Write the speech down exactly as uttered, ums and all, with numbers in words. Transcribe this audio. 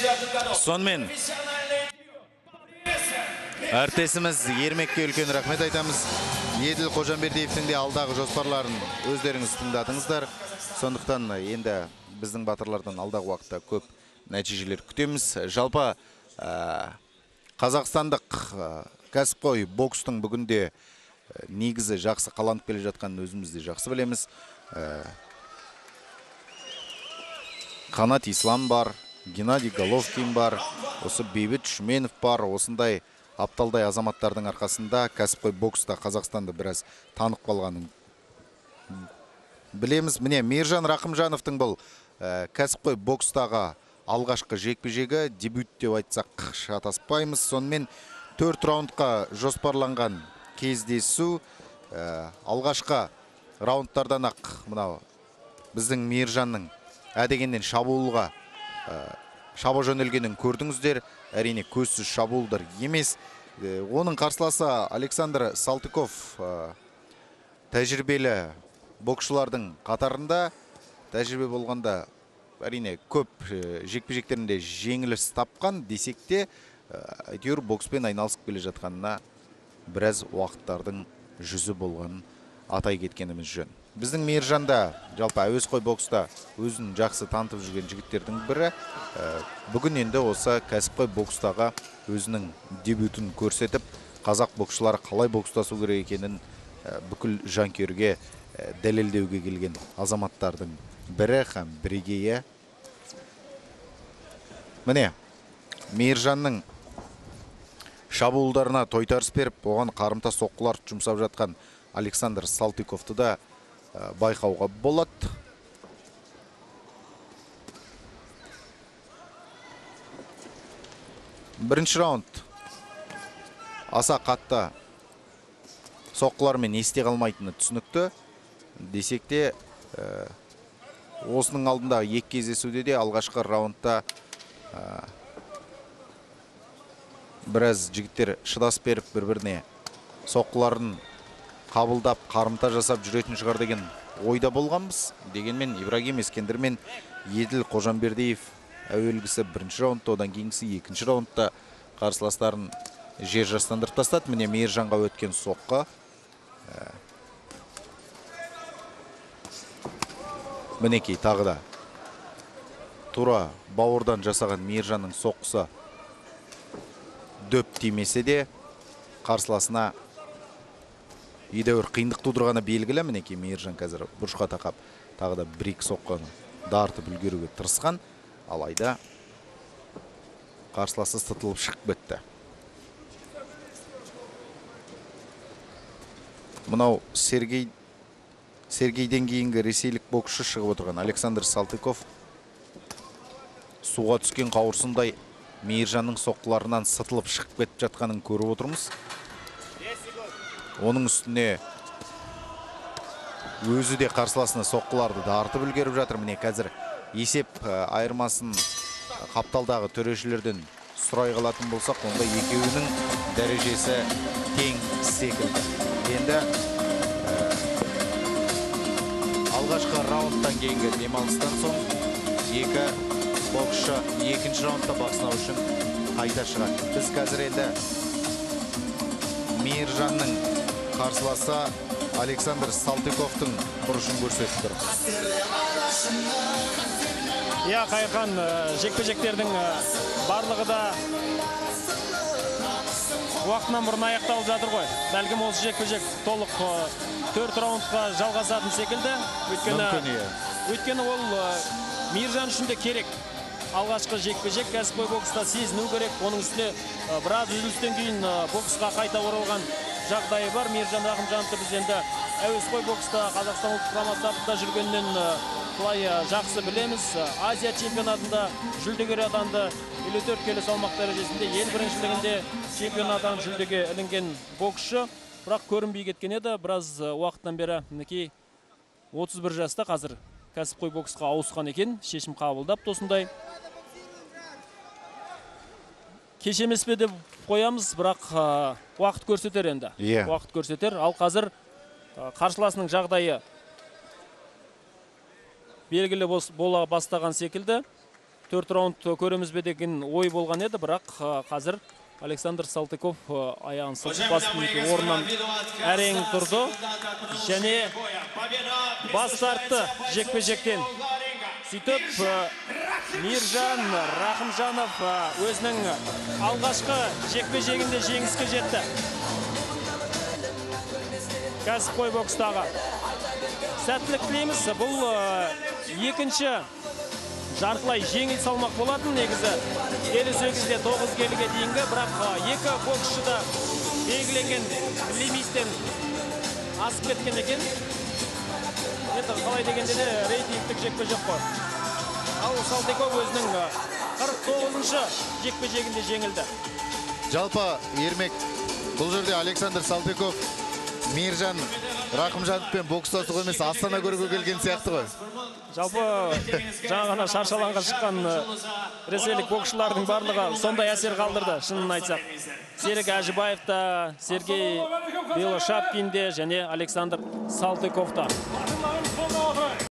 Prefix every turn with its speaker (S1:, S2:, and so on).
S1: Сонымен әріптесіміз Ермекке үлкен рахмет айтамыз. Еділ Қожамбердиевтің де алдағы жоспарларын өздеріңіз тыңдадыңыздар. Сондықтан енді біздің батырлардан алдағы уақытта көп нәтижелер күтеміз. Жалпы қазақстандық кәсіпқой бокстың бүгінде негізі жақсы қаланып келе жатқанын өзіміз де жақсы білеміз. Қанат Ислам бар, Геннадий Головкин бар, осы Бейбіт Шүменов бар. Осындай апталдай азаматтардың арқасында кәсіпқой бокста Қазақстанды біраз танып қалғанын білеміз. Міне Мейіржан Рақымжановтың бұл кәсіпқой бокстағы алғашқы жекпе-жегі, дебют деп айтсақ шатаспаймыз. Сонымен төрт раундқа жоспарланған кездесу. Алғашқы раундтардан ақ мынау біздің Мейіржанның әдегеннен шабуылға шаба жөнелгенін көрдіңіздер. Әрине көзсіз шабуылдар емес. Оның қарсыласы Александр Салтыков тәжірибелі боксшылардың қатарында. Тәжірибе болғанда әрине көп жекпе-жектерінде жеңіліс тапқан десек те, әйтеуір бокспен айналысып келе жатқанына біраз уақыттардың жүзі болғанын атай кеткеніміз жөн. Біздің Мейіржанда жалпы әуесқой бокста өзін жақсы танытып жүрген жігіттердің бірі. Бүгін енді осы кәсіпқой бокстағы өзінің дебютін көрсетіп, қазақ боксшылары қалай бокстасу керек екенін бүкіл жанкүйерге дәлелдеуге келген азаматтардың бірі һәм бірегейі. Міне, Мейіржанның шабуылдарына тойтарыс беріп, оған қарымта соққылар жұмсап жатқан Александр Салтыковты да байқауға болады. Бірінші раунд аса қатты соққылармен есте қалмайтыны түсінікті. Десек те, осының алдында екі кездесуде де алғашқы раундта біраз жігіттер шыдас беріп бір-біріне соққыларын қабылдап, қарымта жасап жүретін шығар деген ойда болғанбыз. Дегенмен Ибрагим Ескендір мен Еділ Қожамбердиев әуелгісі бірінші раундта, одан кейінгісі екінші раундта қарсыластарын жер жастандырып тастады. Міне Мейіржанға өткен соққы. Мінекей тағы да тура бауырдан жасаған Мейіржанның соққысы дөп тимесе де қарсыласына едәуір қиындық тудырғаны белгілі. Мінекей Мейіржан қазір бұрышқа тақап тағы да бір-екі соққыны дартып үлгеруге тырысқан, алайда қарсыласы сытылып шығып кетті. Мынау Сергей Сергейден кейінгі ресейлік боксшы шығып отырған Александр Салтыков суға түскен қауырсындай Мейіржанның соққыларынан сытылып шығып кетіп жатқанын көріп отырмыз. Оның үстіне өзі де қарсыласына соққыларды дартып үлгеріп жатыр. Міне қазір есеп айырмасын қапталдағы төрешілерден сұрай қалатын болсақ, онда екеуінің дәрежесі тең секілді. Енді алғашқы раундтан кейінгі демалыстан соң екі боксшы екінші раундта бақ сынау үшін қайта шығады. Біз қазір енді Мейіржанның қарсыласы Александр Салтыковтың бұрышын көрсетіп тұр.
S2: Иә, Қайырхан, жекпе-жектердің барлығы да уақытынан бұрын аяқталып жатыр ғой. Бәлкім осы жекпе-жек толық төрт раундқа жалғасатын секілді. Өйткені ол Мейіржан үшін де керек. Алғашқы жекпе-жек кәсіпқой бокста сезіну керек. Оның үстіне біраз үзілістен кейін боксқа қайта оралған жағдайы бар. Мейіржан Рақымжановты біз енді әуесқой бокста Қазақстан ұлттық құрама сапында жүргеннен былай жақсы білеміз. Азия чемпионатында жүлдегер атанды. елу төрт келі салмақ дәрежесінде ел біріншілігінде чемпион атанып жүлдеге ілінген боксшы. Бірақ көрінбей кеткен еді. Біраз уақыттан бері мінекей отыз бір жаста қазір кәсіпқой боксқа ауысқан екен. Шешім қабылдап осындай. Кеш емес пе деп қоямыз, бірақ уақыт көрсетер енді. Уақыт көрсетер. Ал қазір қарсыласының жағдайы белгілі бола бастаған секілді. төрт раунд көреміз бе деген ой болған еді, бірақ қазір Александр Салтыков аяғын сылтып басып орнынан әрең тұрды және бас тартты жекпе-жектен. Сөйтіп Мейіржан Рахымжанов өзінің алғашқы жекпе-жегінде жеңіске жетті. Кәсіпқой бокстағы. Сәттілік тілейміз. Бұл екінші жартылай жеңіл салмақ болатын негізі. елу сегізде тоғыз келіге дейінгі, бірақ екі боксшы да белгіленген лимиттен асып кеткен екен. Енді қалай дегенде де рейтингтік жекпе-жек қой. Ал Салтыков өзінің қырық тоғызыншы жекпе-жегінде жеңілді.
S1: Жалпы Ермек, бұл жерде Александр Салтыков Мейіржан Рахымжановпен бокстасуға емес Астана көруге келген сияқты ғой.
S2: Жалпы жаңа ғана шаршаланға шыққан ресейлік боксшылардың барлығы сондай әсер қалдырды, шынын айтсақ. Серік Әжібаев та, Сергей Белошапкин де және Александр Салтыков та.